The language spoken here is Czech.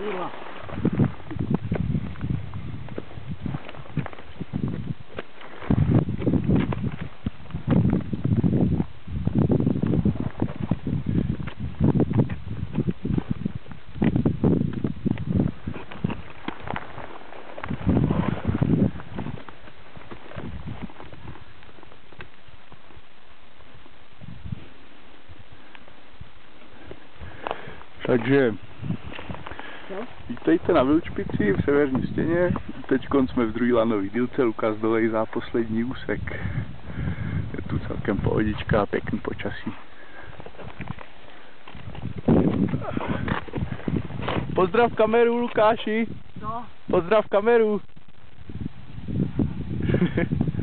kurva. Takže vítejte na Vilčpici v severní stěně. Teď jsme v druhé lanové dílce, Lukas dolejzá poslední úsek. Je tu celkem pohodička a pěkný počasí. Pozdrav kameru, Lukáši. No. Pozdrav kameru.